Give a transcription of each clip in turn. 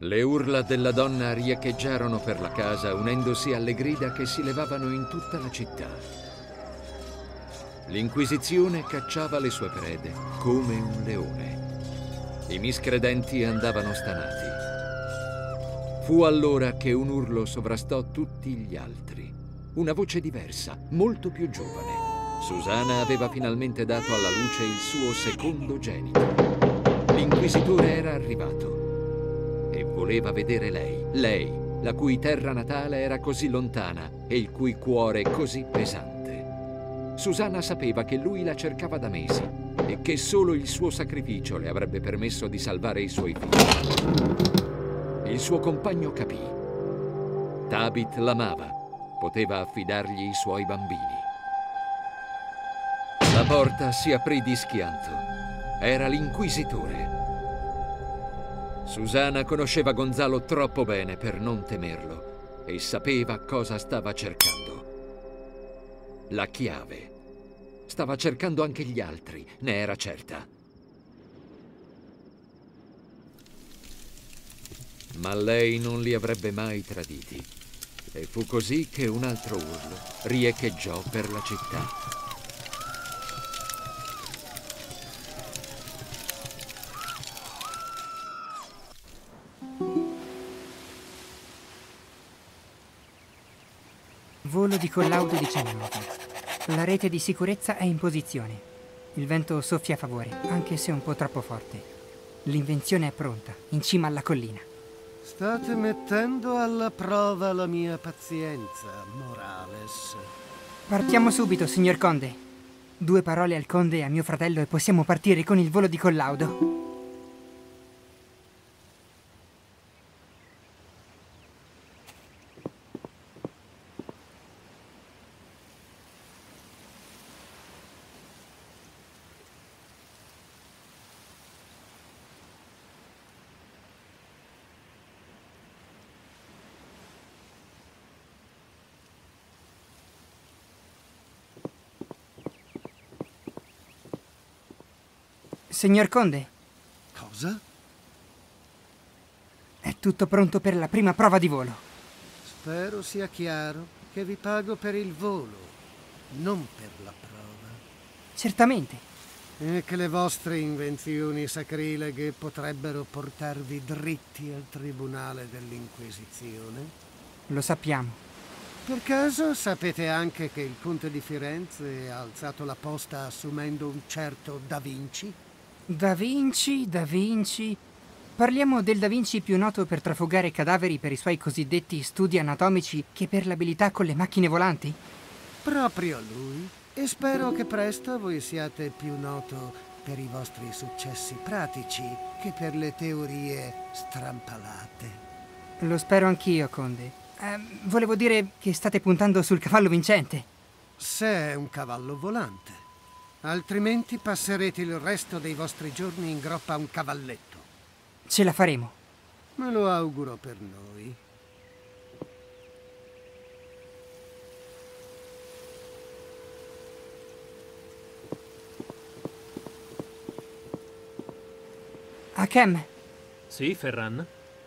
Le urla della donna riecheggiarono per la casa, unendosi alle grida che si levavano in tutta la città. L'Inquisizione cacciava le sue prede come un leone. I miscredenti andavano stanati. Fu allora che un urlo sovrastò tutti gli altri. Una voce diversa, molto più giovane. Susana aveva finalmente dato alla luce il suo secondogenito. L'inquisitore era arrivato e voleva vedere lei, la cui terra natale era così lontana e il cui cuore così pesante. Susana sapeva che lui la cercava da mesi e che solo il suo sacrificio le avrebbe permesso di salvare i suoi figli. Il suo compagno capì. Tabit l'amava, poteva affidargli i suoi bambini. La porta si aprì di schianto. Era l'inquisitore. Susana conosceva Gonzalo troppo bene per non temerlo e sapeva cosa stava cercando. La chiave. Stava cercando anche gli altri, ne era certa. Ma lei non li avrebbe mai traditi. E fu così che un altro urlo riecheggiò per la città. Volo di collaudo 19. La rete di sicurezza è in posizione. Il vento soffia a favore, anche se un po' troppo forte. L'invenzione è pronta, in cima alla collina. State mettendo alla prova la mia pazienza, Morales. Partiamo subito, signor Conde. 2 parole al Conde e a mio fratello e possiamo partire con il volo di collaudo. Signor Conde. Cosa? È tutto pronto per la prima prova di volo. Spero sia chiaro che vi pago per il volo, non per la prova. Certamente. E che le vostre invenzioni sacrileghe potrebbero portarvi dritti al tribunale dell'Inquisizione? Lo sappiamo. Per caso sapete anche che il conte di Firenze ha alzato la posta assumendo un certo Da Vinci? Da Vinci... Parliamo del Da Vinci più noto per trafugare cadaveri per i suoi cosiddetti studi anatomici che per l'abilità con le macchine volanti? Proprio lui. E spero che presto voi siate più noto per i vostri successi pratici che per le teorie strampalate. Lo spero anch'io, Conde. Volevo dire che state puntando sul cavallo vincente. Se è un cavallo volante. Altrimenti passerete il resto dei vostri giorni in groppa a un cavalletto. Ce la faremo. Me lo auguro per noi. Hakem, Sì, Ferran?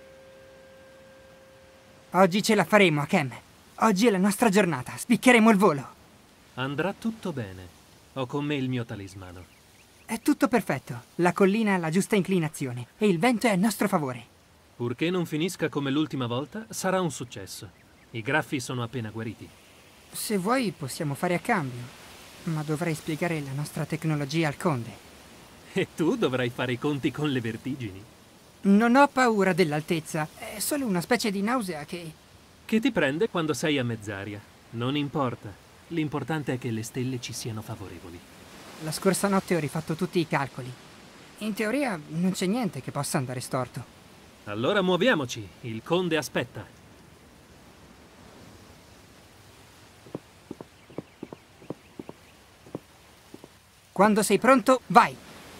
oggi ce la faremo, Hakem. Oggi è la nostra giornata. Spiccheremo il volo. Andrà tutto bene. Ho con me il mio talismano. È tutto perfetto. La collina ha la giusta inclinazione e il vento è a nostro favore. Purché non finisca come l'ultima volta, sarà un successo. I graffi sono appena guariti. Se vuoi possiamo fare a cambio, ma dovrei spiegare la nostra tecnologia al Conde. E tu dovrai fare i conti con le vertigini. Non ho paura dell'altezza, è solo una specie di nausea che ti prende quando sei a mezz'aria. Non importa. L'importante è che le stelle ci siano favorevoli. La scorsa notte ho rifatto tutti i calcoli. In teoria non c'è niente che possa andare storto. Allora muoviamoci. Il Conde aspetta. Quando sei pronto, vai!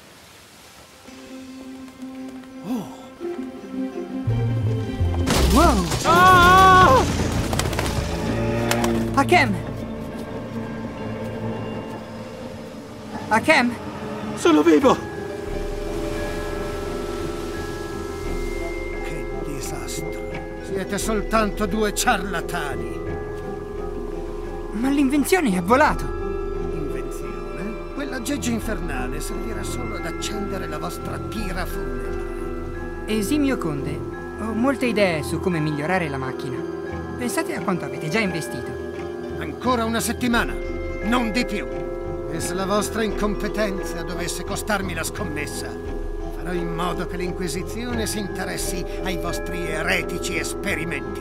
Wow! Ah! Hakem! Hakem! Sono vivo! Che Siete soltanto due ciarlatani. Ma l'invenzione è volato. Invenzione? Quell'aggeggio infernale servirà solo ad accendere la vostra pira funebre. Esimio Conde, ho molte idee su come migliorare la macchina. Pensate a quanto avete già investito. Ancora una settimana, non di più. E se la vostra incompetenza dovesse costarmi la scommessa, farò in modo che l'Inquisizione si interessi ai vostri eretici esperimenti.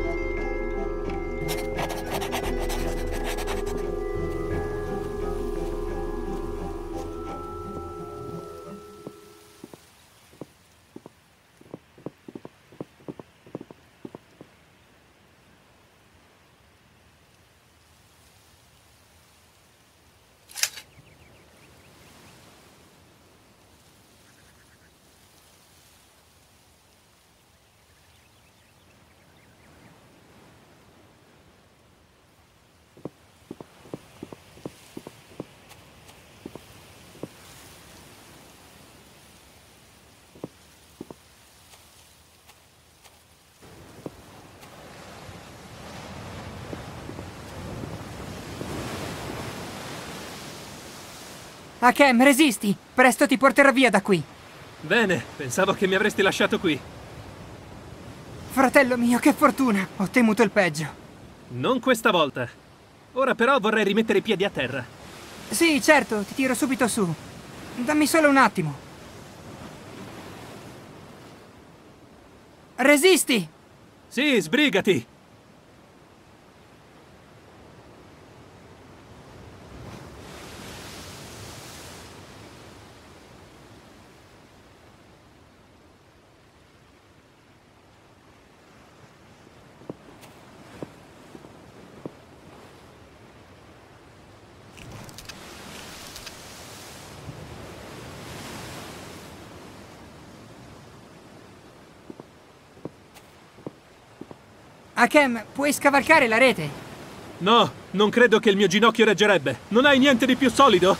Hakem, resisti! Presto ti porterò via da qui. Bene, pensavo che mi avresti lasciato qui. Fratello mio, che fortuna! Ho temuto il peggio. Non questa volta. Ora però vorrei rimettere i piedi a terra. Sì, certo, ti tiro subito su. Dammi solo un attimo. Resisti! Sì, sbrigati! Hakem, puoi scavalcare la rete? No, non credo che il mio ginocchio reggerebbe. Non hai niente di più solido?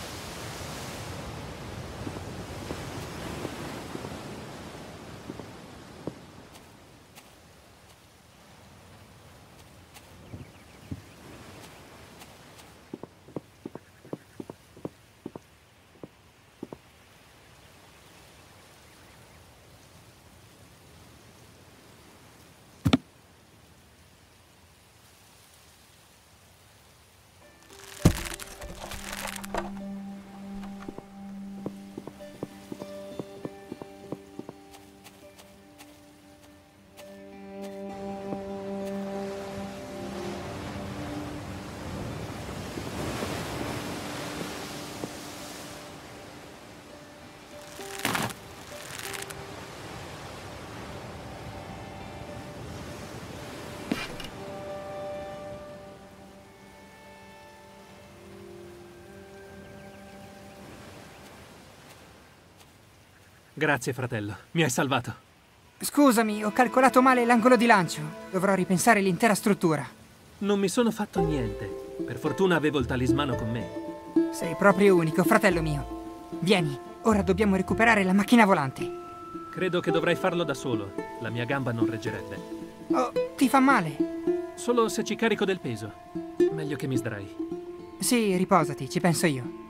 Grazie, fratello. Mi hai salvato. Scusami, ho calcolato male l'angolo di lancio. Dovrò ripensare l'intera struttura. Non mi sono fatto niente. Per fortuna avevo il talismano con me. Sei proprio unico, fratello mio. Vieni, ora dobbiamo recuperare la macchina volante. Credo che dovrei farlo da solo. La mia gamba non reggerebbe. Oh, ti fa male? Solo se ci carico del peso. Meglio che mi sdrai. Sì, riposati, ci penso io.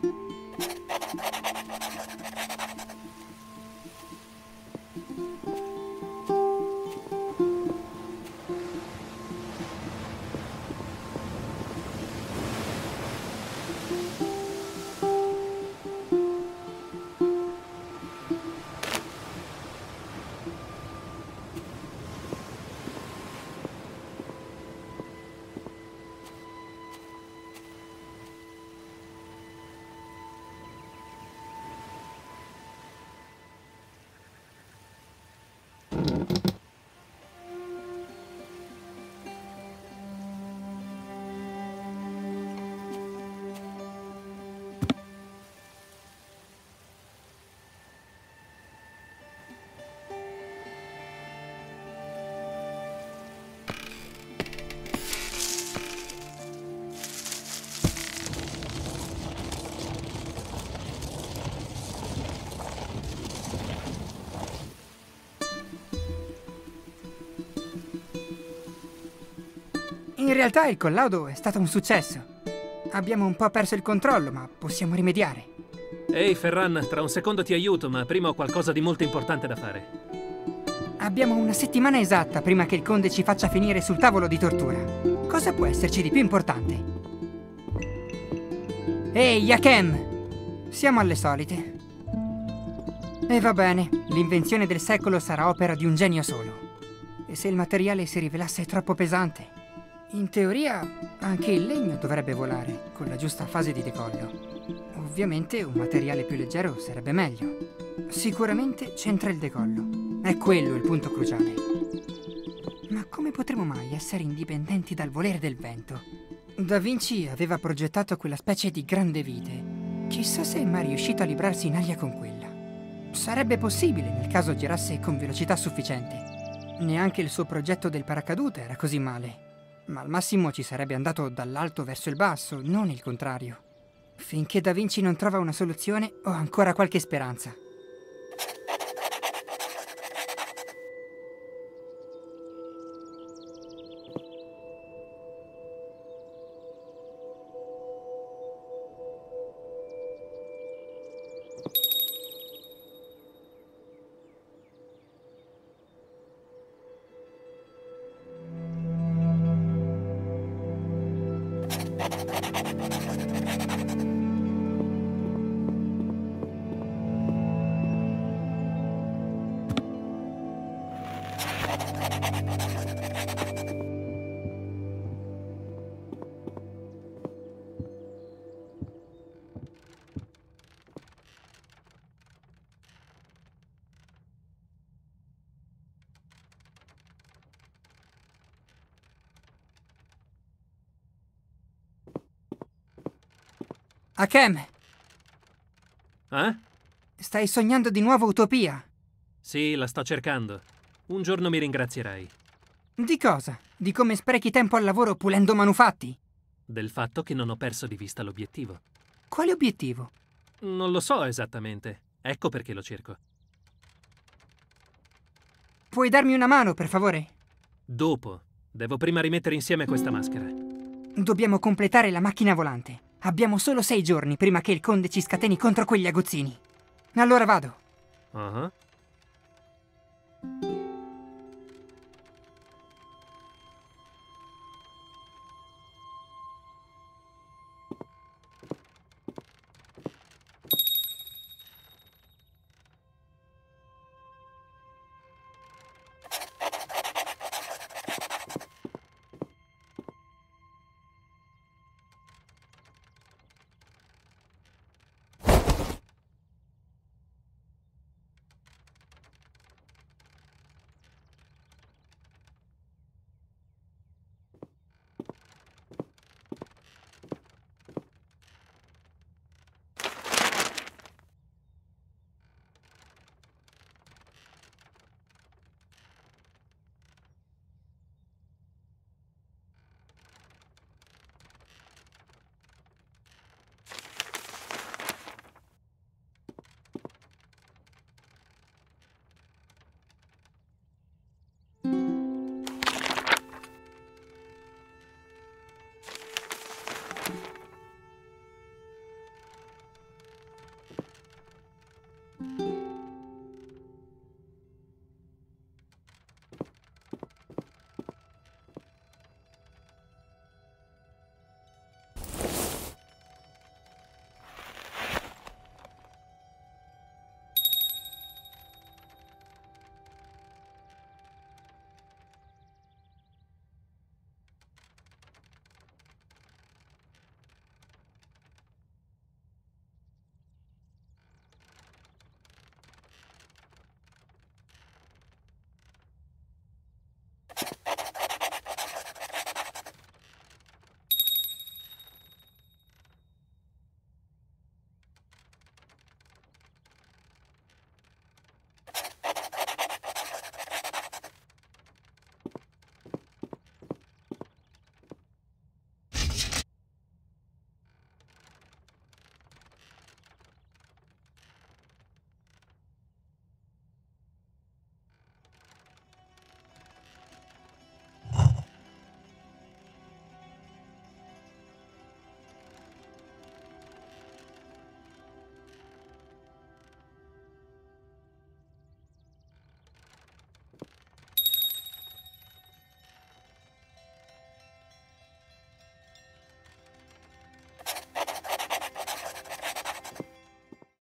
In realtà il collaudo è stato un successo. Abbiamo un po' perso il controllo, ma possiamo rimediare. Ehi, Ferran, tra un secondo ti aiuto, ma prima ho qualcosa di molto importante da fare. Abbiamo una settimana esatta prima che il conde ci faccia finire sul tavolo di tortura. Cosa può esserci di più importante? Ehi, Yakem! Siamo alle solite. E va bene, l'invenzione del secolo sarà opera di un genio solo. E se il materiale si rivelasse troppo pesante? In teoria, anche il legno dovrebbe volare, con la giusta fase di decollo. Ovviamente un materiale più leggero sarebbe meglio. Sicuramente c'entra il decollo. È quello il punto cruciale. Ma come potremo mai essere indipendenti dal volere del vento? Da Vinci aveva progettato quella specie di grande vite. Chissà se è mai riuscito a librarsi in aria con quella. Sarebbe possibile nel caso girasse con velocità sufficiente. Neanche il suo progetto del paracadute era così male. Ma al massimo ci sarebbe andato dall'alto verso il basso, non il contrario. Finché Da Vinci non trova una soluzione, ho ancora qualche speranza. Hakem! Eh? Stai sognando di nuovo utopia? Sì, la sto cercando. Un giorno mi ringrazierai. Di cosa? Di come sprechi tempo al lavoro pulendo manufatti? Del fatto che non ho perso di vista l'obiettivo. Quale obiettivo? Non lo so esattamente. Ecco perché lo cerco. Puoi darmi una mano, per favore? Dopo. Devo prima rimettere insieme questa maschera. Dobbiamo completare la macchina volante. Abbiamo solo 6 giorni prima che il conde ci scateni contro quegli aguzzini. Allora vado. Uh-huh.